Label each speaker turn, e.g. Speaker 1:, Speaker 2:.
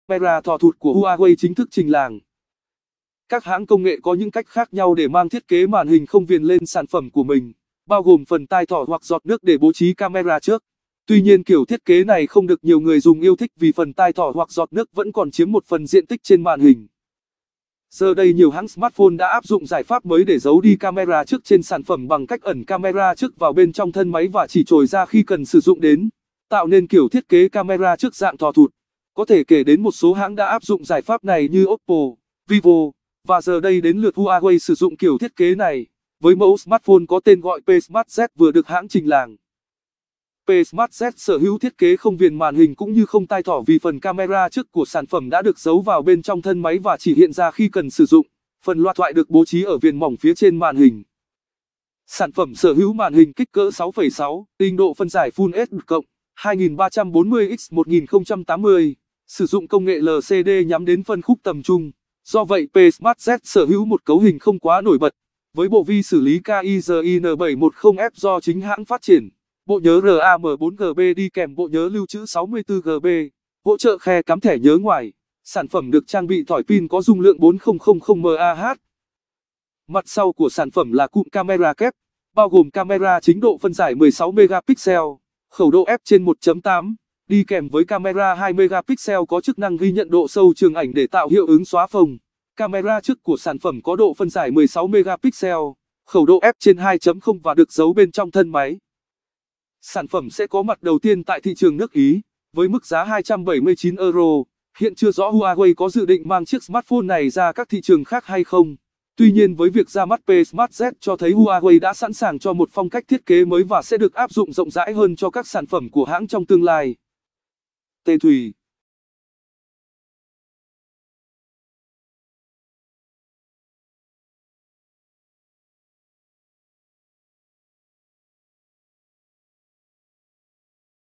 Speaker 1: Camera thò thụt của Huawei chính thức trình làng. Các hãng công nghệ có những cách khác nhau để mang thiết kế màn hình không viền lên sản phẩm của mình, bao gồm phần tai thỏ hoặc giọt nước để bố trí camera trước. Tuy nhiên kiểu thiết kế này không được nhiều người dùng yêu thích vì phần tai thỏ hoặc giọt nước vẫn còn chiếm một phần diện tích trên màn hình. Giờ đây nhiều hãng smartphone đã áp dụng giải pháp mới để giấu đi camera trước trên sản phẩm bằng cách ẩn camera trước vào bên trong thân máy và chỉ trồi ra khi cần sử dụng đến, tạo nên kiểu thiết kế camera trước dạng thò thụt. Có thể kể đến một số hãng đã áp dụng giải pháp này như Oppo, Vivo, và giờ đây đến lượt Huawei sử dụng kiểu thiết kế này, với mẫu smartphone có tên gọi P Smart Z vừa được hãng trình làng. P Smart Z sở hữu thiết kế không viền màn hình cũng như không tai thỏ vì phần camera trước của sản phẩm đã được giấu vào bên trong thân máy và chỉ hiện ra khi cần sử dụng. Phần loa thoại được bố trí ở viền mỏng phía trên màn hình. Sản phẩm sở hữu màn hình kích cỡ 6,6 inch, độ phân giải Full HD+, 2340x1080, sử dụng công nghệ LCD nhắm đến phân khúc tầm trung. Do vậy P Smart Z sở hữu một cấu hình không quá nổi bật, với bộ vi xử lý Kirin710F do chính hãng phát triển. Bộ nhớ RAM 4GB đi kèm bộ nhớ lưu trữ 64GB, hỗ trợ khe cắm thẻ nhớ ngoài. Sản phẩm được trang bị thỏi pin có dung lượng 4000 mAh. Mặt sau của sản phẩm là cụm camera kép, bao gồm camera chính độ phân giải 16 megapixel, khẩu độ f/1.8, đi kèm với camera 2 megapixel có chức năng ghi nhận độ sâu trường ảnh để tạo hiệu ứng xóa phông. Camera trước của sản phẩm có độ phân giải 16 megapixel, khẩu độ f/2.0 và được giấu bên trong thân máy. Sản phẩm sẽ có mặt đầu tiên tại thị trường nước Ý, với mức giá 279 euro. Hiện chưa rõ Huawei có dự định mang chiếc smartphone này ra các thị trường khác hay không. Tuy nhiên với việc ra mắt P Smart Z cho thấy Huawei đã sẵn sàng cho một phong cách thiết kế mới và sẽ được áp dụng rộng rãi hơn cho các sản phẩm của hãng trong tương lai. Tê Thùy